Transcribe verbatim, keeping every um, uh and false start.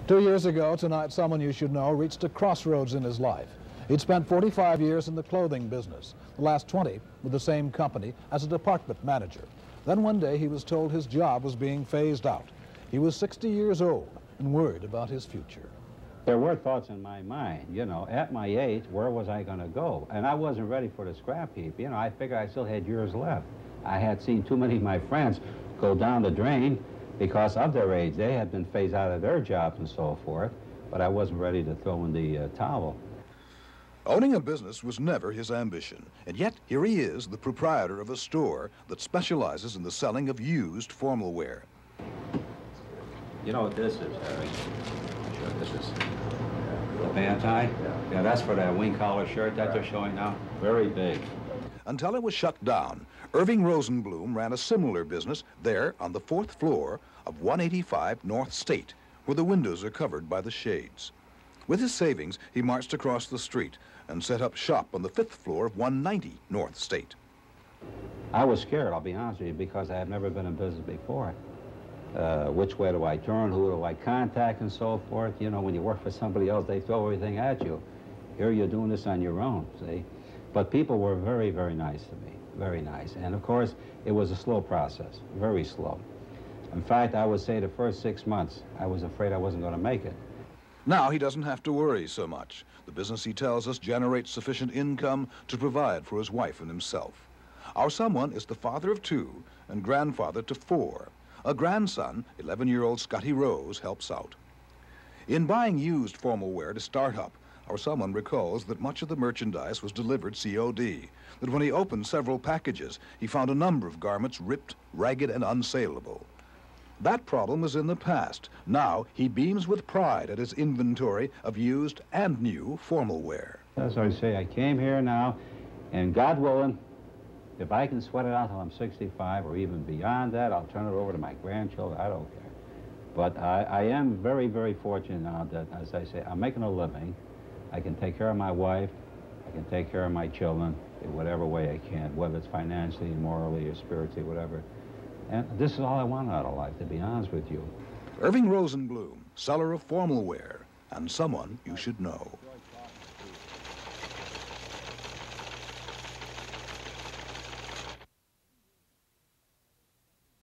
Two years ago tonight, someone you should know reached a crossroads in his life. He'd spent forty-five years in the clothing business, the last twenty with the same company as a department manager. Then one day he was told his job was being phased out. He was sixty years old and worried about his future. There were thoughts in my mind, you know, at my age, where was I going to go? And I wasn't ready for the scrap heap. You know, I figured I still had years left. I had seen too many of my friends go down the drain because of their age. They had been phased out of their jobs and so forth, but I wasn't ready to throw in the uh, towel. Owning a business was never his ambition, and yet here he is, the proprietor of a store that specializes in the selling of used formal wear. You know what this is, Harry? Sure, this is the band tie. Yeah, that's for that wing collar shirt that they're showing now. Very big. Until it was shut down, Irving Rosenblum ran a similar business there on the fourth floor of one eighty-five North State, where the windows are covered by the shades. With his savings, he marched across the street and set up shop on the fifth floor of one ninety North State. I was scared, I'll be honest with you, because I have never been in business before. Uh, which way do I turn? Who do I contact and so forth? You know, when you work for somebody else, they throw everything at you. Here you're doing this on your own, see? But people were very, very nice to me, very nice. And of course, it was a slow process, very slow. In fact, I would say the first six months, I was afraid I wasn't going to make it. Now he doesn't have to worry so much. The business, he tells us, generates sufficient income to provide for his wife and himself. Our someone is the father of two and grandfather to four. A grandson, eleven-year-old Scotty Rose, helps out. In buying used formal wear to start up, our someone recalls that much of the merchandise was delivered C O D, that when he opened several packages, he found a number of garments ripped, ragged, and unsaleable. That problem is in the past. Now he beams with pride at his inventory of used and new formal wear. As I say, I came here now, and God willing, if I can sweat it out till I'm sixty-five or even beyond that, I'll turn it over to my grandchildren. I don't care. But I, I am very, very fortunate now that, as I say, I'm making a living. I can take care of my wife. I can take care of my children in whatever way I can, whether it's financially, morally, or spiritually, whatever. And this is all I want out of life, to be honest with you. Irving Rosenblum, seller of formal wear, and someone you should know.